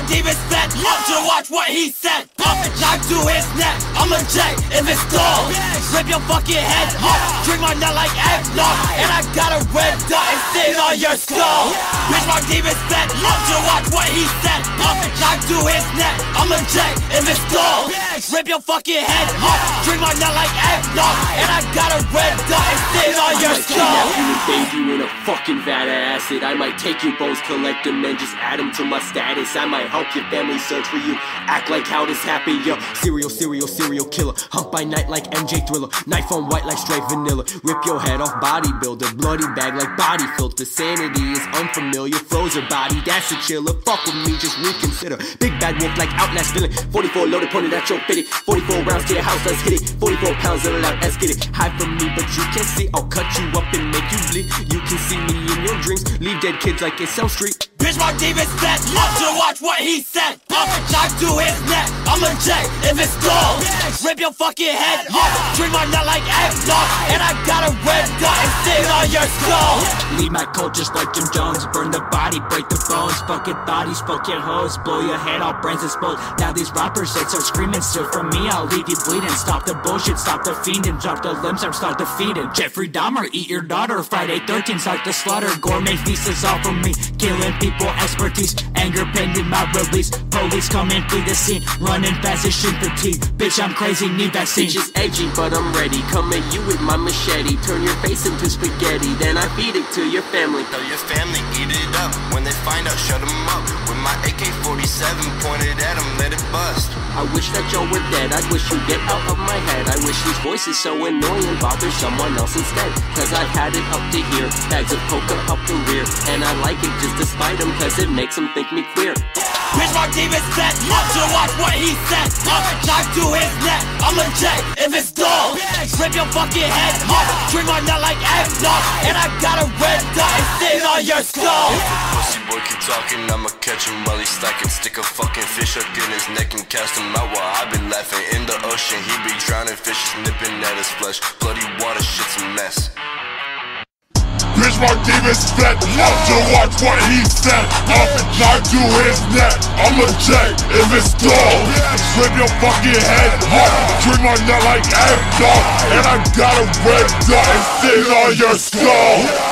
demons fed, love to watch what he said. Knife to his neck, I'm a J if it's dull. Rip your fucking head off, drink my nut like eggnog, and I got a red dot and stain on your skull. Bitch, my demons fed, love to watch what he said. Knife to his neck, I'm a J if it's dull. Rip your fucking head off, drink my nut like eggnog, and I got a red dot and stain on your skull. I might bathe you in a fucking vat of acid. I might take your bones, collect them, and just add them to my status. I might help your family search for you, act like how this happened, yo. Serial killer, hump by night like MJ Thriller. Knife on white like straight vanilla. Rip your head off, bodybuilder. Bloody bag like body filter. Sanity is unfamiliar, froze her body, that's a chiller. Fuck with me, just reconsider. Big bad wolf like Outlast villain. 44 loaded, pointed at your fitted. 44 rounds to your house, let's hit it. 44 pounds of it out, let's get it. Hide from me, but you can't see. I'll cut you up and make you bleed. You can see me in your dreams. Leave dead kids like it's Elm Street. Bitch, my demons fed, love to watch what he said. Knife to his neck, I'm a J if it's dull. Rip your fucking head off, drink my nut like eggnog, and I got a red dot and stain on your skull. Leave my coat just like Jim Jones. Burn the body, break the bones. Fucking thotties, fuck your hoes. Blow your head off, brains explode. Now these rappers, they start screaming. Still from me, I'll leave you bleeding. Stop the bullshit, stop the fiending. Drop the limbs, I'm start defeating. Jeffrey Dahmer, eat your daughter. Friday 13th, start the slaughter. Gourmet feast is all from me. Killing people, expertise. Anger pending my release. Police come and flee the scene. Running fast as shin fatigue. Bitch, I'm crazy, need vaccine. Bitch is edgy, but I'm ready. Come at you with my machete. Turn your face into spaghetti, then I feed it to your family. Tell your family, eat it up. When they find out, shut them up. With my AK-47 pointed at them, let it bust. I wish that y'all were dead. I wish you'd get out of my head. I wish these voices so annoying bother someone else instead. Cause I've had it up to here. Bags of coca up the rear. And I like it just despite them, cause it makes them think me queer. Bitch, my demons fed, love to watch what he said. Knife to his neck, I'm a J if it's dull. Rip your fucking head off, drink my nut like eggnog, and I got a red dot and stain on your skull. Pussy boy keep talking, I'ma catch him while he's stacking. Stick a fucking fish up in his neck and cast him out while I be laughing. In the ocean, he be drowning, fishes nipping at his flesh. Bloody water, shit's a mess. Bitch, my demons fed, love to watch what he said. Knife to his neck, I'm a J if it's dull. Rip your fucking head off, drink my nut like eggnog, and I got a red dot and stain on your skull.